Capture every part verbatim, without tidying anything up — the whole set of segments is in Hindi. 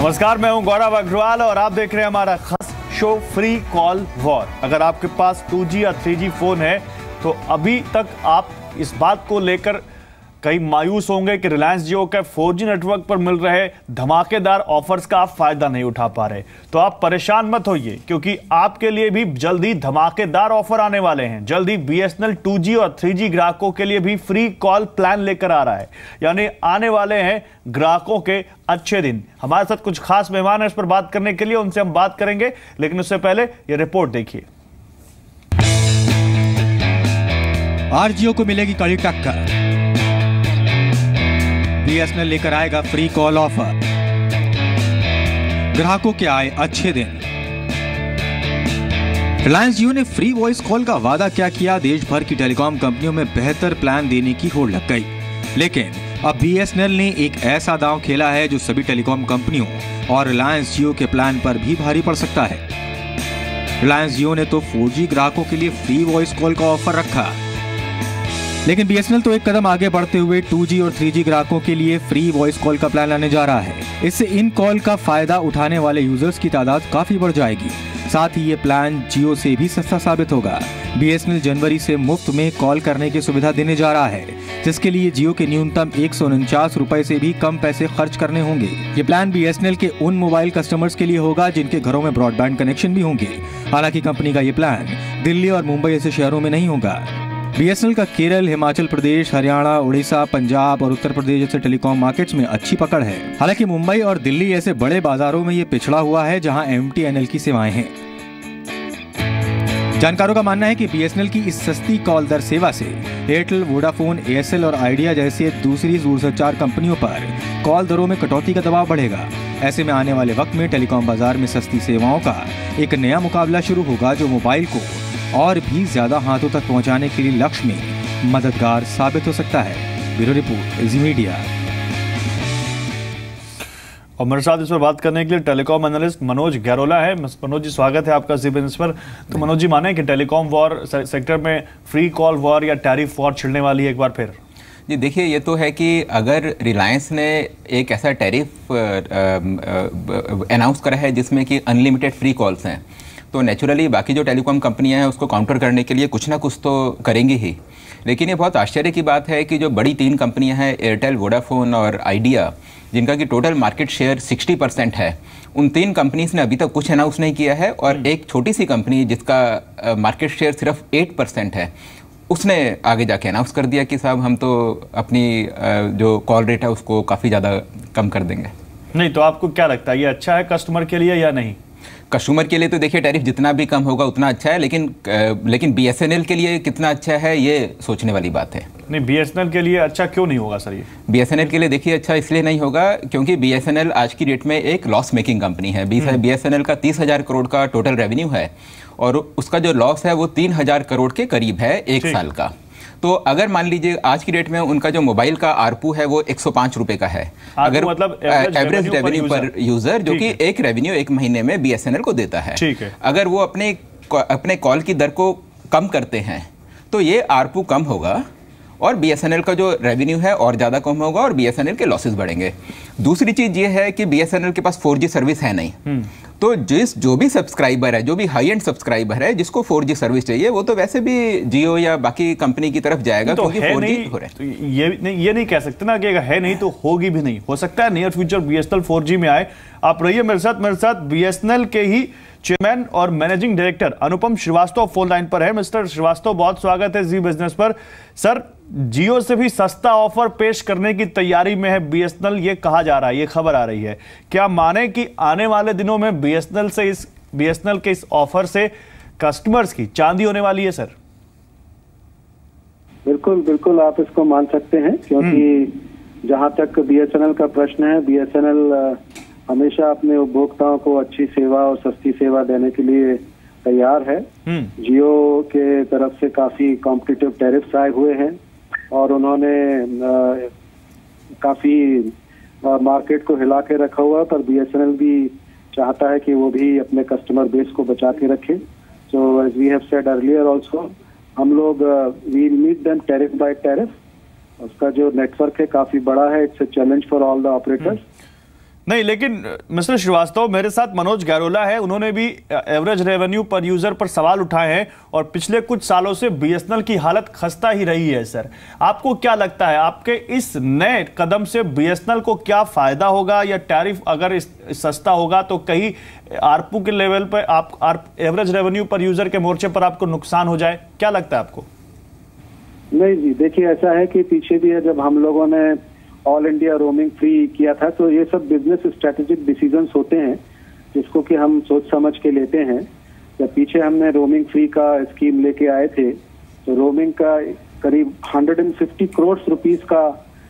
नमस्कार, मैं हूं गौरव अग्रवाल और आप देख रहे हैं हमारा खास शो फ्री कॉल वॉर। अगर आपके पास टू जी या थ्री जी फोन है तो अभी तक आप इस बात को लेकर कई मायूस होंगे कि रिलायंस जियो के फोर जी नेटवर्क पर मिल रहे धमाकेदार ऑफर्स का आप फायदा नहीं उठा पा रहे। तो आप परेशान मत होइए, क्योंकि आपके लिए भी जल्दी धमाकेदार ऑफर आने वाले हैं। जल्दी B S N L two G और थ्री जी ग्राहकों के लिए भी फ्री कॉल प्लान लेकर आ रहा है, यानी आने वाले हैं ग्राहकों के अच्छे दिन। हमारे साथ कुछ खास मेहमान हैं इस पर बात करने के लिए, उनसे हम बात करेंगे, लेकिन उससे पहले ये रिपोर्ट देखिए। आरजीओ को मिलेगी कड़ी टक्कर, बी एस एन एल लेकर आएगा फ्री कॉल ऑफर, ग्राहकों के आए अच्छे दिन। रिलायंस जियो ने फ्री वॉइस कॉल का वादा क्या किया, देश भर की टेलीकॉम कंपनियों में बेहतर प्लान देने की होड़ लग गई। लेकिन अब बी एस एन एल ने एक ऐसा दांव खेला है जो सभी टेलीकॉम कंपनियों और रिलायंस जियो के प्लान पर भी भारी पड़ सकता है। रिलायंस जियो ने तो फोर जी ग्राहकों के लिए फ्री वॉइस कॉल का ऑफर रखा, लेकिन बी एस एन एल तो एक कदम आगे बढ़ते हुए टू जी और थ्री जी ग्राहकों के लिए फ्री वॉइस कॉल का प्लान लाने जा रहा है। इससे इन कॉल का फायदा उठाने वाले यूजर्स की तादाद काफी बढ़ जाएगी। साथ ही ये प्लान जियो से भी सस्ता साबित होगा। बी एस एन एल जनवरी से मुफ्त में कॉल करने की सुविधा देने जा रहा है, जिसके लिए जियो के न्यूनतम एक सौ उनचास रुपए से भी कम पैसे खर्च करने होंगे। ये plan B S N L के उन मोबाइल कस्टमर्स के लिए होगा जिनके घरों में ब्रॉडबैंड कनेक्शन भी होंगे। हालांकि कंपनी का ये प्लान दिल्ली और मुंबई ऐसे शहरों में नहीं होगा। बी एस एन एल का केरल, हिमाचल प्रदेश, हरियाणा, उड़ीसा, पंजाब और उत्तर प्रदेश जैसे टेलीकॉम मार्केट्स में अच्छी पकड़ है। हालांकि मुंबई और दिल्ली ऐसे बड़े बाजारों में ये पिछड़ा हुआ है जहां एम टी एन एल की सेवाएं हैं। जानकारों का मानना है कि बी एस एन एल की इस सस्ती कॉल दर सेवा से एयरटेल, वोडाफोन, एयरसेल और आइडिया जैसे दूसरी दूरसंचार कंपनियों पर कॉल दरों में कटौती का दबाव बढ़ेगा। ऐसे में आने वाले वक्त में टेलीकॉम बाजार में सस्ती सेवाओं का एक नया मुकाबला शुरू होगा, जो मोबाइल को और भी ज्यादा हाथों तक पहुंचाने के लिए लक्ष्य में मददगार साबित हो सकता है। Bureau report, Zee Media. और मेरे साथ इस पर बात करने के लिए टेलीकॉम एनालिस्ट मनोज गैरोला है। मनोज जी, स्वागत है आपका ज़ी बिजनेस पर। तो मनोज जी, माने कि टेलीकॉम वॉर सेक्टर में फ्री कॉल वॉर या टैरिफ वॉर छिड़ने वाली है एक बार फिर? जी देखिए, ये तो है कि अगर रिलायंस ने एक ऐसा टैरिफ अनाउंस करा है जिसमें कि अनलिमिटेड फ्री कॉल्स हैं, तो नेचुरली बाकी जो टेलीकॉम कंपनियां हैं उसको काउंटर करने के लिए कुछ ना कुछ तो करेंगी ही। लेकिन ये बहुत आश्चर्य की बात है कि जो बड़ी तीन कंपनियां हैं, एयरटेल, वोडाफोन और आइडिया, जिनका कि टोटल मार्केट शेयर साठ परसेंट है, उन तीन कंपनीज ने अभी तक कुछ अनाउंस नहीं किया है। और एक छोटी सी कंपनी जिसका मार्केट शेयर सिर्फ आठ परसेंट है, उसने आगे जाके अनाउंस कर दिया कि साहब हम तो अपनी जो कॉल रेट है उसको काफ़ी ज़्यादा कम कर देंगे। नहीं तो आपको क्या लगता है, ये अच्छा है कस्टमर के लिए या नहीं? कस्टमर के लिए तो देखिए टैरिफ जितना भी कम होगा उतना अच्छा है, लेकिन लेकिन बी एस एन एल के लिए कितना अच्छा है ये सोचने वाली बात है। नहीं, बी एस एन एल के लिए अच्छा क्यों नहीं होगा सर? ये बी एस एन एल के लिए देखिए अच्छा इसलिए नहीं होगा क्योंकि बी एस एन एल आज की डेट में एक लॉस मेकिंग कंपनी है। बी एस एन एल का तीस हजार करोड़ का टोटल रेवेन्यू है और उसका जो लॉस है वो तीन हजार करोड़ के करीब है एक साल का। तो अगर मान लीजिए आज की डेट में उनका जो मोबाइल का आरपू है वो एक सौ पाँच रुपए का है, अगर मतलब एवरेज रेवेन्यू पर यूजर, जो कि एक रेवेन्यू एक महीने में बी एस एन एल को देता है, है। अगर वो अपने अपने कॉल की दर को कम करते हैं तो ये आरपू कम होगा और बी एस एन एल का जो रेवेन्यू है और ज़्यादा कम होगा और बी एस एन एल के लॉसेस बढ़ेंगे। दूसरी चीज़ ये है कि बी एस एन एल के पास फोर जी सर्विस है नहीं, तो जिस जो भी सब्सक्राइबर है, जो भी हाई एंड सब्सक्राइबर है जिसको फोर जी सर्विस चाहिए, वो तो वैसे भी जियो या बाकी कंपनी की तरफ जाएगा, तो क्योंकि फोर जी हो रहा है। तो ये नहीं ये नहीं कह सकते ना कि अगर है नहीं तो होगी भी नहीं। हो सकता है near future B S N L four G में आए। आप रहिए मेरे साथ मेरे साथ बी एस एन एल के ही चेयरमैन और managing director Anupam Srivastava phone line पर है। मिस्टर श्रीवास्तव, बहुत स्वागत है जी बिजनेस पर। सर, जियो से भी सस्ता ऑफर पेश करने की तैयारी में है बी एस एन एल, ये कहा जा रहा है, ये खबर आ रही है। क्या माने कि आने वाले दिनों में बी एस एन एल से इस बी एस एन एल के इस ऑफर से कस्टमर्स की चांदी होने वाली है? सर बिल्कुल बिल्कुल, आप इसको मान सकते हैं, क्योंकि जहां तक बी एस एन एल का प्रश्न है, बी एस एन एल हमेशा अपने उपभोक्ताओं को अच्छी सेवा और सस्ती सेवा देने के लिए तैयार है। जियो के तरफ से काफी कॉम्पिटिटिव टैरिफ्स आए हुए हैं और उन्होंने आ, काफी आ, मार्केट को हिला के रखा हुआ है, पर बी एस एन एल भी चाहता है कि वो भी अपने कस्टमर बेस को बचा के रखे। So as we have said earlier also, हम लोग we meet them tariff by tariff. उसका जो नेटवर्क है काफी बड़ा है, it's a challenge for all the operators. नहीं, लेकिन मिस्टर श्रीवास्तव, मेरे साथ मनोज गैरोला है, उन्होंने भी एवरेज रेवेन्यू पर यूजर पर सवाल उठाए हैं और पिछले कुछ सालों से बीएसएनएल की हालत खस्ता ही रही है। सर, आपको क्या लगता है, आपके इस नए कदम से बीएसएनएल को क्या फायदा होगा, या टैरिफ अगर इस, सस्ता होगा तो कहीं आरपू के लेवल पर आप एवरेज रेवेन्यू पर यूजर के मोर्चे पर आपको नुकसान हो जाए? क्या लगता है आपको? नहीं जी, देखिए ऐसा है कि पीछे भी है, जब हम लोगों ने ऑल इंडिया रोमिंग फ्री किया था तो ये सब बिजनेस स्ट्रेटेजिक डिसीजंस होते हैं जिसको कि हम सोच समझ के लेते हैं। जब पीछे हमने रोमिंग फ्री का स्कीम लेके आए थे तो रोमिंग का करीब एक सौ पचास करोड़ रुपीस का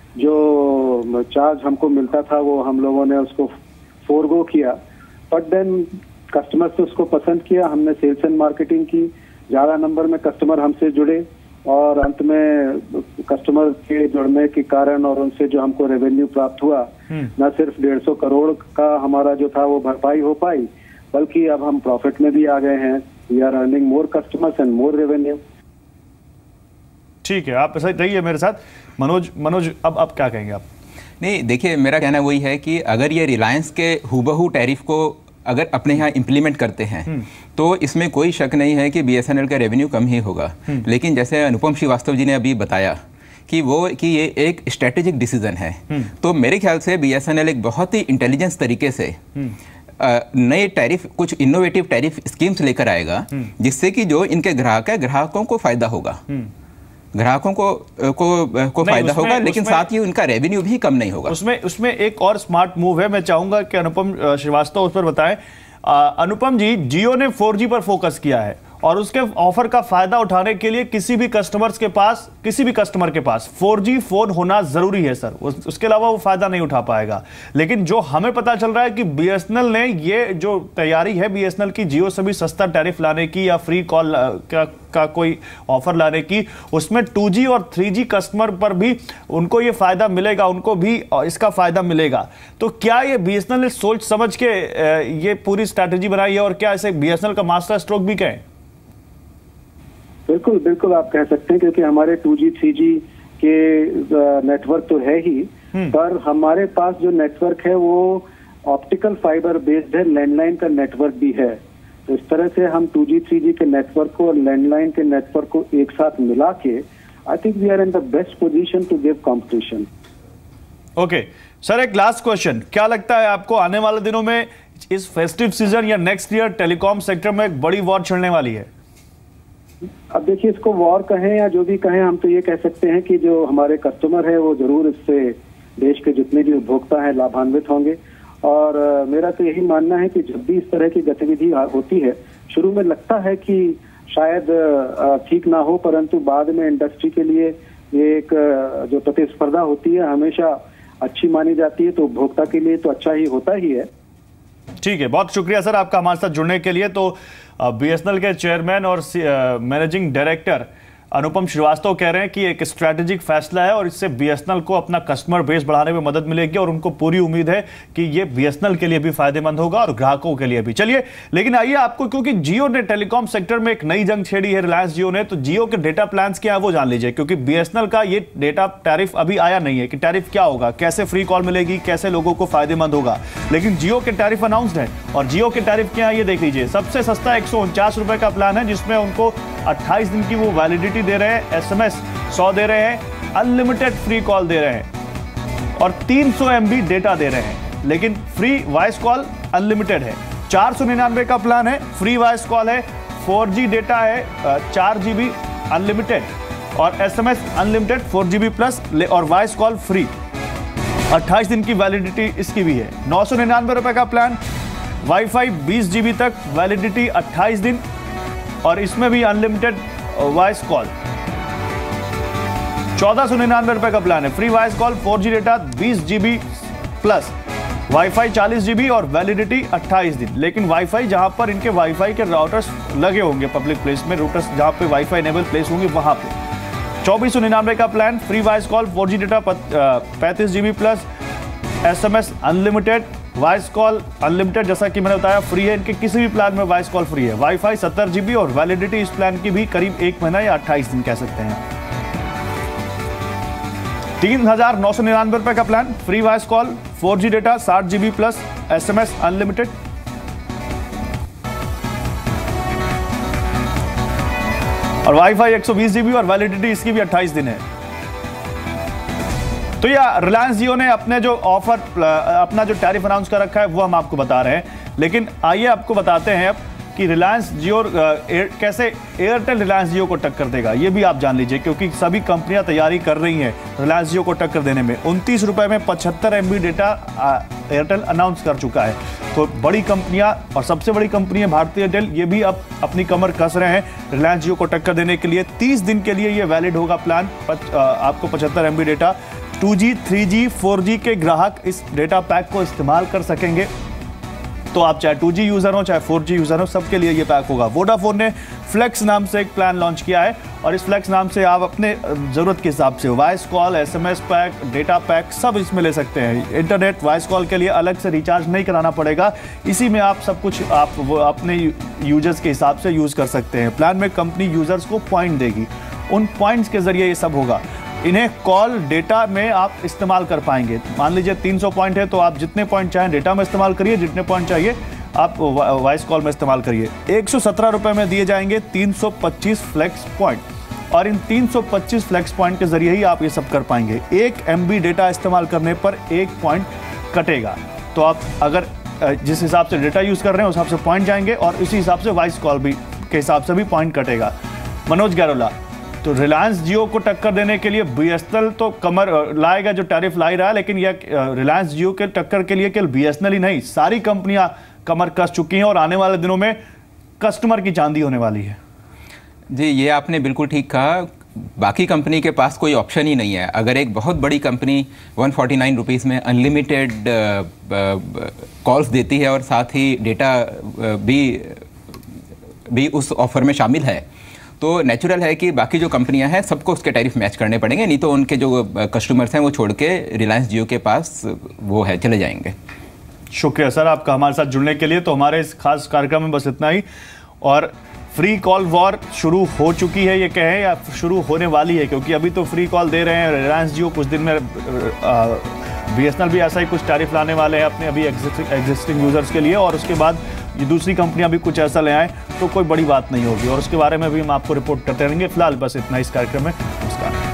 जो चार्ज हमको मिलता था वो हम लोगों ने उसको फोरगो किया, बट देन कस्टमर्स ने उसको पसंद किया, हमने सेल्स एंड मार्केटिंग की, ज्यादा नंबर में कस्टमर हमसे जुड़े और अंत में कस्टमर के जुड़ने के कारण और उनसे जो हमको रेवेन्यू प्राप्त हुआ, न सिर्फ डेढ़ सौ करोड़ का हमारा जो था वो भरपाई हो पाई, बल्कि अब हम प्रॉफिट में भी आ गए हैं। We are earning more customers and more revenue. ठीक है, आप ऐसा रहिए मेरे साथ। मनोज मनोज अब अब क्या कहेंगे आप? नहीं, देखिए, मेरा कहना वही है कि अगर ये रिलायंस के हुबहू टैरिफ को अगर अपने यहाँ इम्प्लीमेंट करते हैं तो इसमें कोई शक नहीं है कि बीएसएनएल का रेवेन्यू कम ही होगा। लेकिन जैसे अनुपम श्रीवास्तव जी ने अभी बताया कि वो कि ये एक स्ट्रेटेजिक डिसीजन है, तो मेरे ख्याल से बीएसएनएल एक बहुत ही इंटेलिजेंस तरीके से नए टैरिफ, कुछ इनोवेटिव टैरिफ स्कीम्स लेकर आएगा जिससे कि जो इनके ग्राहक है, ग्राहकों को फायदा होगा, ग्राहकों को को को फायदा होगा, लेकिन साथ ही उनका रेवेन्यू भी कम नहीं होगा। उसमें उसमें एक और स्मार्ट मूव है, मैं चाहूंगा कि अनुपम श्रीवास्तव उस पर बताएं। अनुपम जी, जियो ने फोर जी पर फोकस किया है और उसके ऑफर का फायदा उठाने के लिए किसी भी कस्टमर्स के पास किसी भी कस्टमर के पास फोर जी फोन होना जरूरी है सर, उस, उसके अलावा वो फायदा नहीं उठा पाएगा। लेकिन जो हमें पता चल रहा है कि बीएसएनएल ने ये जो तैयारी है बीएसएनएल की जियो से भी सस्ता टैरिफ लाने की या फ्री कॉल का, का कोई ऑफर लाने की, उसमें टू जी और थ्री जी कस्टमर पर भी उनको ये फायदा मिलेगा, उनको भी इसका फायदा मिलेगा। तो क्या ये बीएसएनएल ने सोच समझ के ये पूरी स्ट्रैटेजी बनाई है और क्या इसे बीएसएनएल का मास्टर स्ट्रोक भी कहें? बिल्कुल बिल्कुल आप कह सकते हैं, क्योंकि हमारे टू जी थ्री जी के नेटवर्क तो है ही, पर हमारे पास जो नेटवर्क है वो ऑप्टिकल फाइबर बेस्ड है, लैंडलाइन का नेटवर्क भी है। तो इस तरह से हम टू जी थ्री जी के नेटवर्क को और लैंडलाइन के नेटवर्क को एक साथ मिला के I think we are in the best position to give competition. Okay sir, एक लास्ट क्वेश्चन, क्या लगता है आपको आने वाले दिनों में इस फेस्टिव सीजन या नेक्स्ट ईयर टेलीकॉम सेक्टर में एक बड़ी वॉर छिड़ने वाली है? अब देखिए, इसको वॉर कहें या जो भी कहें, हम तो ये कह सकते हैं कि जो हमारे कस्टमर है वो जरूर इससे देश के जितने भी उपभोक्ता हैं लाभान्वित होंगे। और आ, मेरा तो यही मानना है कि जब भी इस तरह की गतिविधि होती है, शुरू में लगता है कि शायद ठीक ना हो, परंतु बाद में इंडस्ट्री के लिए ये एक जो प्रतिस्पर्धा होती है हमेशा अच्छी मानी जाती है, तो उपभोक्ता के लिए तो अच्छा ही होता ही है। ठीक है, बहुत शुक्रिया सर आपका हमारे साथ जुड़ने के लिए। तो बीएसएनएल के चेयरमैन और मैनेजिंग डायरेक्टर अनुपम श्रीवास्तव कह रहे हैं कि एक स्ट्रैटेजिक फैसला है और इससे बीएसएनएल को अपना कस्टमर बेस बढ़ाने में मदद मिलेगी और उनको पूरी उम्मीद है कि ये बीएसएनएल के लिए भी फायदेमंद होगा और ग्राहकों के लिए भी। चलिए, लेकिन आइए आपको, क्योंकि जियो ने टेलीकॉम सेक्टर में एक नई जंग छेड़ी है, रिलायंस जियो ने, तो जियो के डेटा प्लान्स क्या है वो जान लीजिए, क्योंकि बीएसएनएल का ये डेटा टैरिफ अभी आया नहीं है कि टैरिफ क्या होगा, कैसे फ्री कॉल मिलेगी, कैसे लोगों को फायदेमंद होगा। लेकिन जियो के टैरिफ अनाउंस्ड है और जियो के टैरिफ क्या है ये देख लीजिए। सबसे सस्ता एक सौ उनचास रुपए का प्लान है जिसमें उनको अट्ठाईस दिन की वो वैलिडिटी दे रहे हैं, एसएमएस सौ दे रहे हैं, अनलिमिटेड फ्री कॉल दे रहे हैं और तीन सौ एमबी डेटा दे रहे हैं, लेकिन फ्री वॉइस कॉल अनलिमिटेड है। चार सौ निन्यानवे का प्लान है, फ्री वॉइस कॉल है, फोर जी डेटा है, चार जीबी अनलिमिटेड और SMS unlimited four GB plus और वॉइस कॉल फ्री, अट्ठाईस दिन की वैलिडिटी इसकी भी है। नौ सौ निन्यानवे रुपए का प्लान, वाईफाई बीस जीबी तक, वैलिडिटी अट्ठाईस दिन और इसमें भी अनलिमिटेड वॉइस कॉल। चौदह सौ निन्यानवे रुपए का प्लान है, free voice call, four G data, बीस जीबी प्लस, वाईफाई चालीस जीबी और वैलिडिटी अट्ठाईस दिन। लेकिन वाईफाई जहां पर इनके वाईफाई के राउटर्स लगे होंगे पब्लिक प्लेस में, रूटर्स जहां पे वाईफाई इनेबल प्लेस होंगे वहां पे। चौबीस सौ निन्यानवे का plan, free voice call, four G data, पैंतीस GB plus, SMS unlimited, voice call unlimited जैसा कि मैंने बताया फ्री है, इनके किसी भी प्लान में वॉइस कॉल फ्री है। वाईफाई सत्तर जीबी और वैलिडिटी इस प्लान की भी करीब एक महीना या अट्ठाईस दिन कह सकते हैं। तीन हजार नौ सौ निन्यानवे रुपए का plan, free voice call, four G data, साठ जीबी प्लस एसएमएस अनलिमिटेड। और वाईफाई एक सौ बीस जीबी और वैलिडिटी इसकी भी अट्ठाईस दिन है। तो यह रिलायंस जियो ने अपने जो ऑफर, अपना जो टैरिफ अनाउंस कर रखा है वो हम आपको बता रहे हैं, लेकिन आइए आपको बताते हैं अब कि रिलायंस जियो कैसे एयरटेल रिलायंस जियो को टक्कर देगा, ये भी आप जान लीजिए, क्योंकि सभी कंपनियां तैयारी कर रही हैं रिलायंस जियो को टक्कर देने में। उनतीस रुपए में पचहत्तर M B data Airtel announce कर चुका है। तो बड़ी कंपनियां और सबसे बड़ी कंपनी है भारतीय एयरटेल, ये भी अब अपनी कमर कस रहे हैं रिलायंस जियो को टक्कर देने के लिए। तीस दिन के लिए ये वैलिड होगा प्लान। पच, आपको पचहत्तर M B data, two G, three G, four G के ग्राहक इस डेटा पैक को इस्तेमाल कर सकेंगे। तो आप चाहे टू जी यूजर हो चाहे फोर जी यूजर हो, सबके लिए ये पैक होगा। वोडाफोन ने फ्लेक्स नाम से एक प्लान लॉन्च किया है और इस फ्लेक्स नाम से आप अपने जरूरत के हिसाब से voice call, SMS pack, data pack सब इसमें ले सकते हैं। इंटरनेट वॉइस कॉल के लिए अलग से रिचार्ज नहीं कराना पड़ेगा, इसी में आप सब कुछ आप वो अपने यूजर्स के हिसाब से यूज कर सकते हैं। प्लान में कंपनी यूजर्स को पॉइंट देगी, उन पॉइंट्स के जरिए ये सब होगा। इन्हें कॉल डेटा में आप इस्तेमाल कर पाएंगे। मान लीजिए तीन सौ पॉइंट है तो आप जितने पॉइंट चाहें डेटा में इस्तेमाल करिए, जितने पॉइंट चाहिए आप वॉइस कॉल में इस्तेमाल करिए। एक सौ सत्रह रुपए में दिए जाएंगे तीन सौ पच्चीस फ्लेक्स पॉइंट और इन तीन सौ पच्चीस फ्लेक्स पॉइंट के जरिए ही आप ये सब कर पाएंगे। एक एमबी डेटा इस्तेमाल करने पर एक पॉइंट कटेगा। तो आप अगर जिस हिसाब से डेटा यूज कर रहे हैं उस हिसाब से पॉइंट जाएंगे और इसी हिसाब से वॉइस कॉल भी के हिसाब से भी पॉइंट कटेगा। मनोज गैरोला, तो रिलायंस जियो को टक्कर देने के लिए बीएसएनएल तो कमर लाएगा, जो टैरिफ ला ही रहा है, लेकिन यह रिलायंस जियो के टक्कर के लिए केवल बीएसएनएल ही नहीं, सारी कंपनियां कमर कस चुकी हैं और आने वाले दिनों में कस्टमर की चांदी होने वाली है। जी, ये आपने बिल्कुल ठीक कहा। बाकी कंपनी के पास कोई ऑप्शन ही नहीं है। अगर एक बहुत बड़ी company one forty nine rupees में अनलिमिटेड कॉल्स देती है और साथ ही डेटा भी भी उस ऑफर में शामिल है, तो नेचुरल है कि बाकी जो कंपनियां हैं सबको उसके टैरिफ मैच करने पड़ेंगे, नहीं तो उनके जो कस्टमर्स हैं वो छोड़ के रिलायंस जियो के पास वो है चले जाएंगे। शुक्रिया सर आपका हमारे साथ जुड़ने के लिए। तो हमारे इस खास कार्यक्रम में बस इतना ही। और फ्री कॉल वॉर शुरू हो चुकी है ये कहें या शुरू होने वाली है, क्योंकि अभी तो फ्री कॉल दे रहे हैं रिलायंस जियो, कुछ दिन में बीएसएनएल भी ऐसा ही कुछ टैरिफ लाने वाले हैं अपने अभी एग्जिस्टिंग यूजर्स के लिए, और उसके बाद ये दूसरी कंपनियां भी कुछ ऐसा ले आए तो कोई बड़ी बात नहीं होगी और उसके बारे में भी हम आपको रिपोर्ट करते रहेंगे। फिलहाल बस इतना इस कार्यक्रम में। नमस्कार।